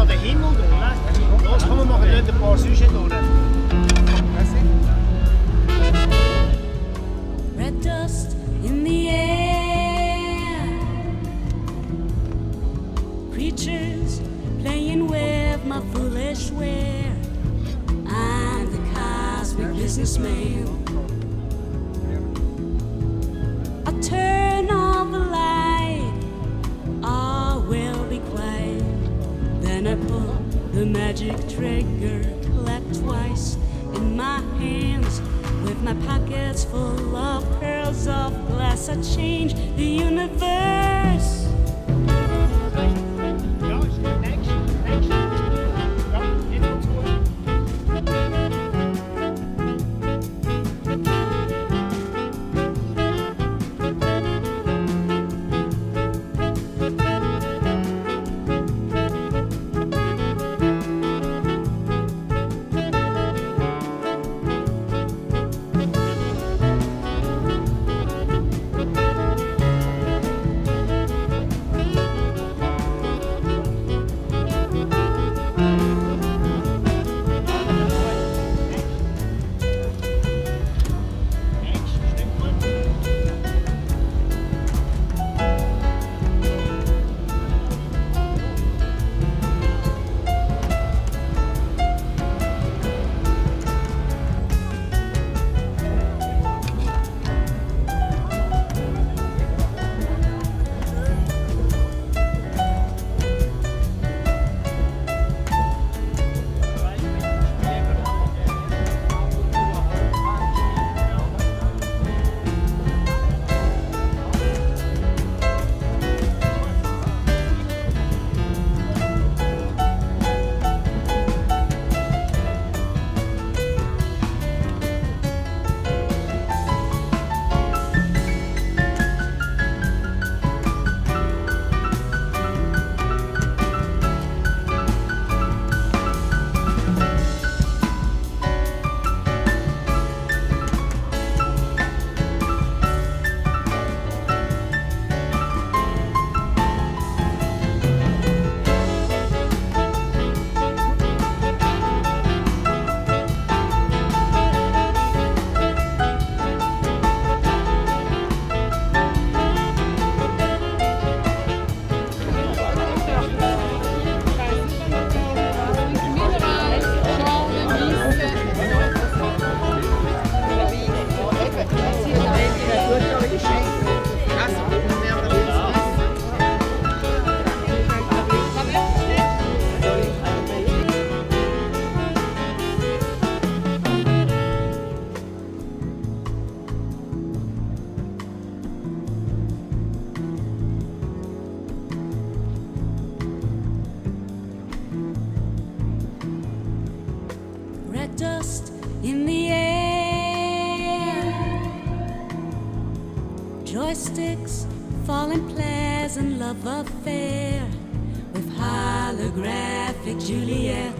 noch den Himmel durch. Los, komm, wir machen dort ein paar Süße durch. Red dust in the air, creatures playing with my foolish wear. I'm the cosmic businessman. I turn on the light, all will be quiet. Then I pull the magic trigger, clap twice in my hands. With my pockets full of pearls of glass, I change the universe. Dust in the air, joysticks, falling pleasant love affair with holographic Juliet.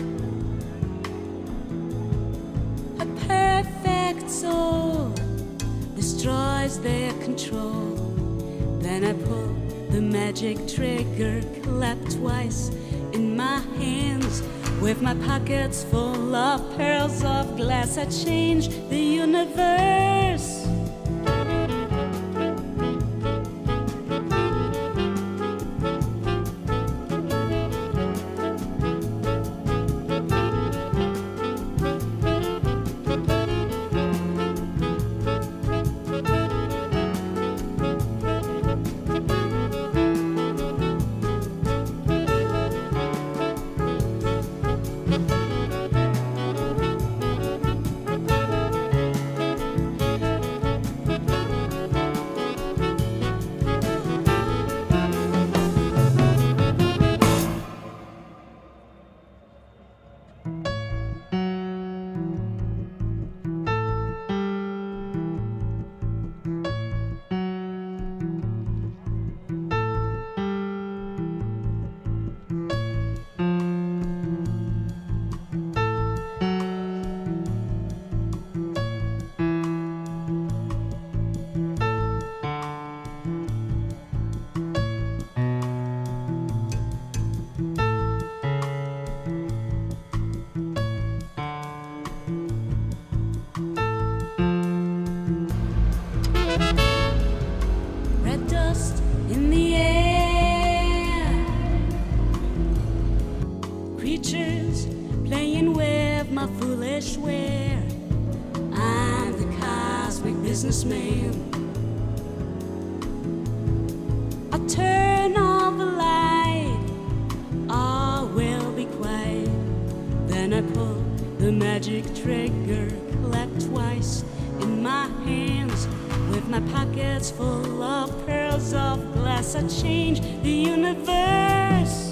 A perfect soul destroys their control. Then I pull the magic trigger, clap twice in my hands. With my pockets full of pearls of glass, I change the universe. businessman. I turn off the light, I will be quiet. Then I pull the magic trigger, clap twice in my hands. With my pockets full of pearls of glass, I change the universe.